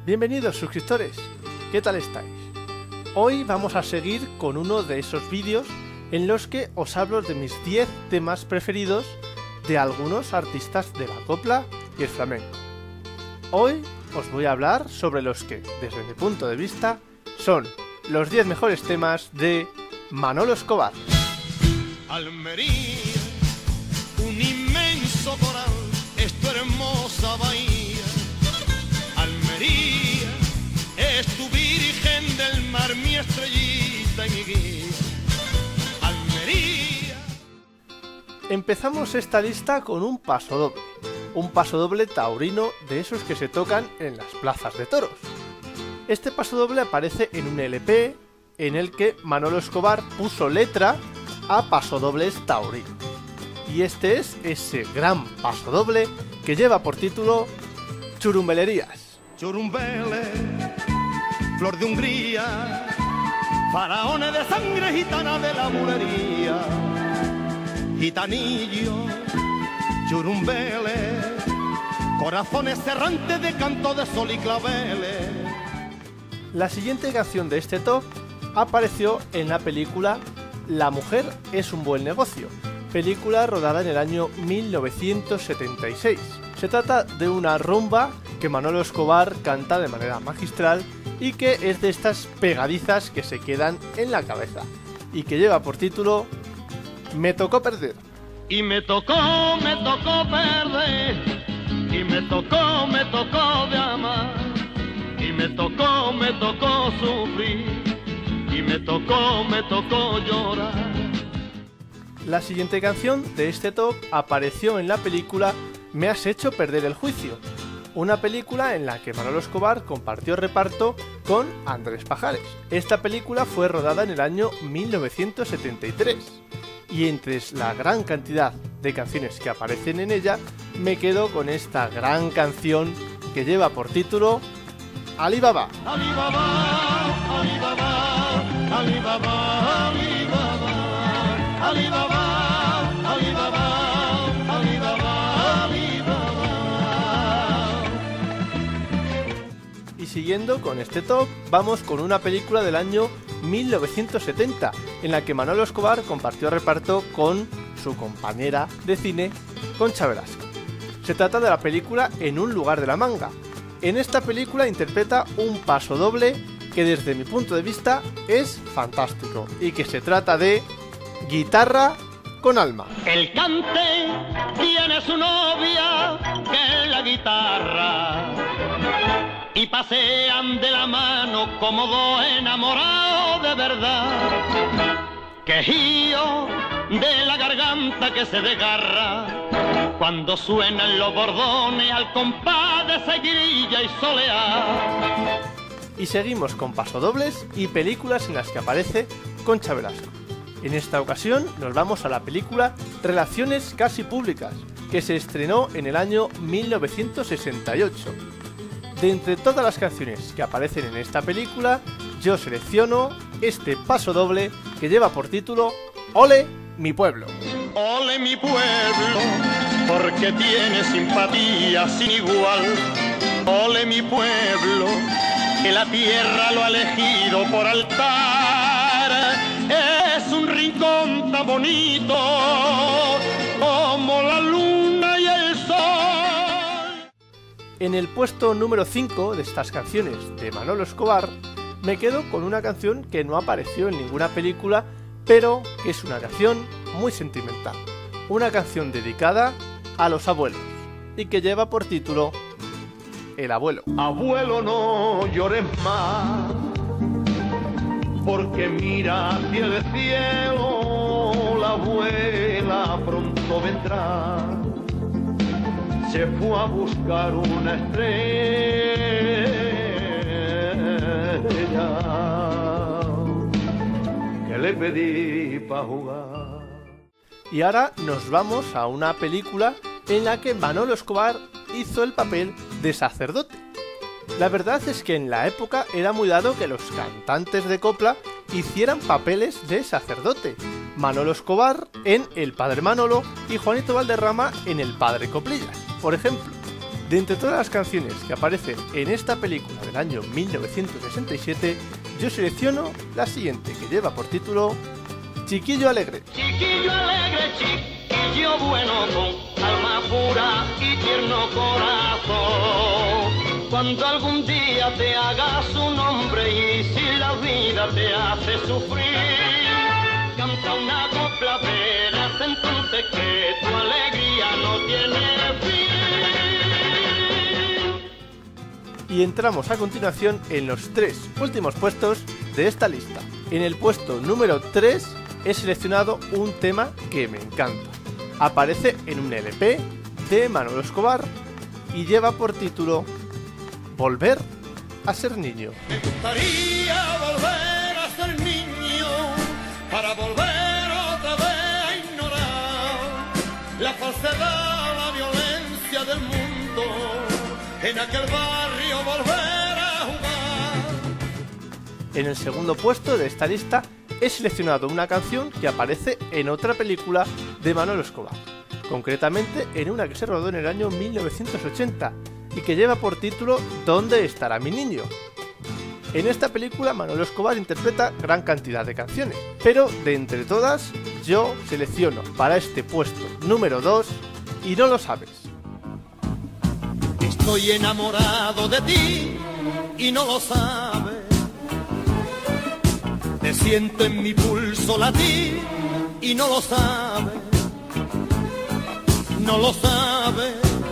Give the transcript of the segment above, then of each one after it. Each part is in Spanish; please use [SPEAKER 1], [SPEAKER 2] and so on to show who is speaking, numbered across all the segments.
[SPEAKER 1] Bienvenidos suscriptores, ¿qué tal estáis? Hoy vamos a seguir con uno de esos vídeos en los que os hablo de mis 10 temas preferidos de algunos artistas de la copla y el flamenco. Hoy os voy a hablar sobre los que, desde mi punto de vista, son los 10 mejores temas de Manolo Escobar.
[SPEAKER 2] Almería, un inmenso coral, es tu hermosa bahía. Almería, es tu virgen del mar, mi estrellita y mi guía. Almería.
[SPEAKER 1] Empezamos esta lista con un pasodoble taurino de esos que se tocan en las plazas de toros. Este pasodoble aparece en un LP en el que Manolo Escobar puso letra a pasodobles taurinos. Y este es ese gran pasodoble que lleva por título Churumbelerías.
[SPEAKER 2] Churumbele, flor de Hungría, faraones de sangre gitana de la bulería. Gitanillo, churumbele, corazones errantes de canto de sol y claveles.
[SPEAKER 1] La siguiente canción de este top apareció en la película La mujer es un buen negocio, película rodada en el año 1976. Se trata de una rumba que Manolo Escobar canta de manera magistral y que es de estas pegadizas que se quedan en la cabeza y que lleva por título Me tocó perder.
[SPEAKER 2] Y me tocó perder, y me tocó de amar, y me tocó sufrir, y me tocó llorar.
[SPEAKER 1] La siguiente canción de este top apareció en la película Me has hecho perder el juicio, una película en la que Manolo Escobar compartió reparto con Andrés Pajares. Esta película fue rodada en el año 1973 y entre la gran cantidad de canciones que aparecen en ella me quedo con esta gran canción que lleva por título Alibaba.
[SPEAKER 2] Alibaba, Alibaba, Alibaba, Alibaba, Alibaba, Alibaba, Alibaba, Alibaba.
[SPEAKER 1] Y siguiendo con este top, vamos con una película del año 1970, en la que Manolo Escobar compartió reparto con su compañera de cine, Concha Velasco. Se trata de la película En un lugar de la manga. En esta película interpreta un pasodoble que desde mi punto de vista es fantástico y que se trata de Guitarra con alma.
[SPEAKER 2] El cante tiene su novia que es la guitarra y pasean de la mano como dos enamorados de verdad. Quejío de la garganta que se desgarra cuando suenan los bordones al compás de seguirilla y soleá.
[SPEAKER 1] Y seguimos con pasodobles y películas en las que aparece Concha Velasco. En esta ocasión nos vamos a la película Relaciones casi públicas, que se estrenó en el año 1968. De entre todas las canciones que aparecen en esta película, yo selecciono este pasodoble que lleva por título Ole mi pueblo.
[SPEAKER 2] Ole mi pueblo, porque tiene simpatía sin igual. Ole mi pueblo, que la tierra lo ha elegido por altar. Es un rincón tan bonito como la luna y el sol.
[SPEAKER 1] En el puesto número 5 de estas canciones de Manolo Escobar, me quedo con una canción que no apareció en ninguna película, pero que es una canción muy sentimental. Una canción dedicada a los abuelos y que lleva por título El abuelo.
[SPEAKER 2] Abuelo, no llores más, porque mira hacia el cielo, la abuela pronto vendrá. Se fue a buscar una estrella que le pedí para jugar.
[SPEAKER 1] Y ahora nos vamos a una película en la que Manolo Escobar hizo el papel de sacerdote. La verdad es que en la época era muy dado que los cantantes de copla hicieran papeles de sacerdote. Manolo Escobar en El Padre Manolo y Juanito Valderrama en El Padre Coplillas, por ejemplo. De entre todas las canciones que aparecen en esta película del año 1967, yo selecciono la siguiente, que lleva por título Chiquillo Alegre.
[SPEAKER 2] Chiquillo alegre, chiquillo bueno, con alma pura y tierno corazón. Cuando algún día te hagas un hombre y si la vida te hace sufrir, canta una copla, verás entonces que tu alegría no tiene fin.
[SPEAKER 1] Y entramos a continuación en los 3 últimos puestos de esta lista. En el puesto número 3 he seleccionado un tema que me encanta. Aparece en un LP de Manolo Escobar y lleva por título Volver a ser niño.
[SPEAKER 2] Me gustaría volver a ser niño para volver otra vez a ignorar la falsedad, la violencia del mundo, en aquel barrio volver a jugar.
[SPEAKER 1] En el segundo puesto de esta lista he seleccionado una canción que aparece en otra película de Manolo Escobar, concretamente en una que se rodó en el año 1980 y que lleva por título ¿Dónde estará mi niño? En esta película Manolo Escobar interpreta gran cantidad de canciones, pero de entre todas yo selecciono para este puesto número 2 Y no lo sabes.
[SPEAKER 2] Estoy enamorado de ti y no lo sabes. Te siento en mi pulso latir y no lo sabes. No lo sabes.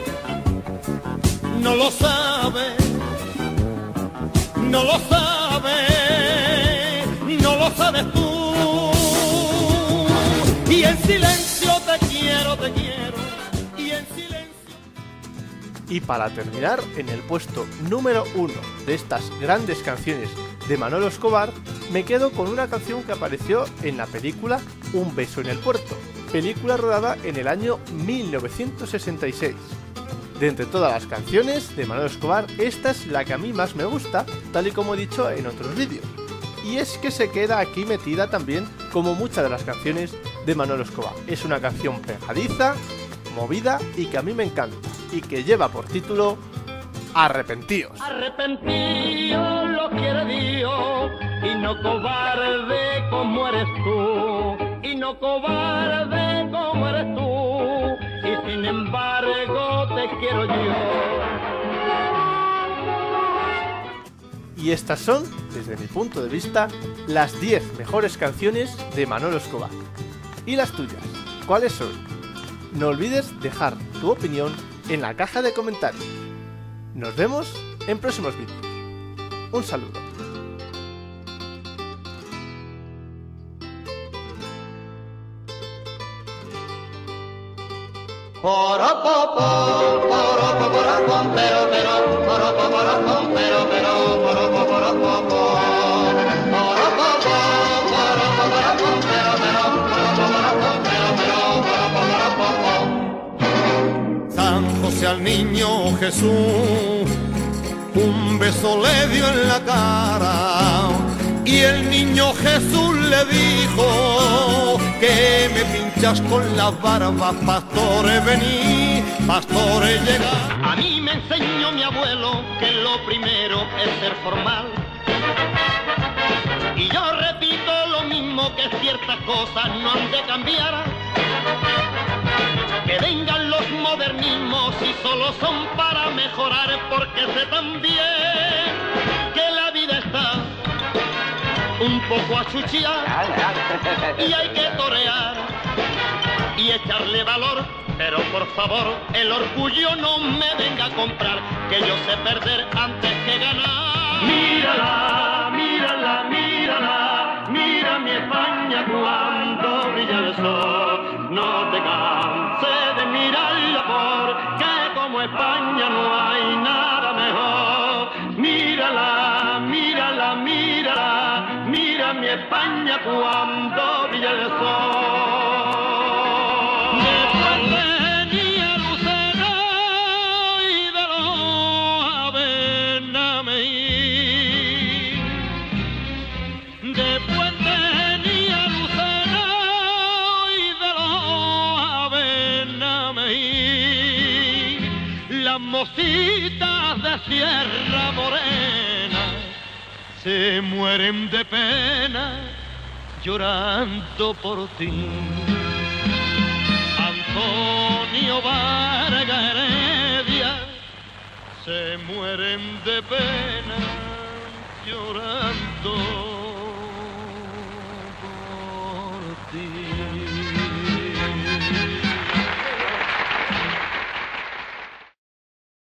[SPEAKER 2] No lo sabes. No lo sabes. No lo sabes tú. Y en silencio te quiero, te quiero. Y en silencio.
[SPEAKER 1] Y para terminar, en el puesto número 1 de estas grandes canciones de Manolo Escobar, me quedo con una canción que apareció en la película Un beso en el puerto, película rodada en el año 1966. De entre todas las canciones de Manolo Escobar, esta es la que a mí más me gusta, tal y como he dicho en otros vídeos. Y es que se queda aquí metida también como muchas de las canciones de Manolo Escobar. Es una canción pegadiza, movida y que a mí me encanta, y que lleva por título Arrepentíos.
[SPEAKER 2] Arrepentido lo quiere Dios, y no cobarde como eres tú, y no cobarde como eres tú, y sin embargo te quiero yo.
[SPEAKER 1] Y estas son, desde mi punto de vista, las 10 mejores canciones de Manolo Escobar. ¿Y las tuyas? ¿Cuáles son? No olvides dejar tu opinión en la caja de comentarios. Nos vemos en próximos vídeos. Un saludo.
[SPEAKER 2] San José al niño Jesús un beso le dio en la cara y el niño Jesús le dijo que me pinchas con la barba, pastores vení, pastores llega. A mí me enseñó mi abuelo que lo primero es ser formal y yo repito lo mismo, que ciertas cosas no han de cambiar. Que vengan los modernismos y solo son para mejorar, porque sé también que la vida está un poco achuchada y hay que torear y echarle valor, pero por favor el orgullo no me venga a comprar, que yo sé perder antes que ganar. Mírala, mírala, mírala, mira mi España cuando brilla el sol, no te canses de mirarla porque como España no hay nada mejor. Mírala, mírala, mírala, mira mi España cuando brilla el sol. Después venía Lucena y de los Abenamey. Después venía Lucena y de los Abenamey. Las mocitas tierra morena se mueren de pena llorando por ti. Antonio Vargas Heredia se mueren de pena llorando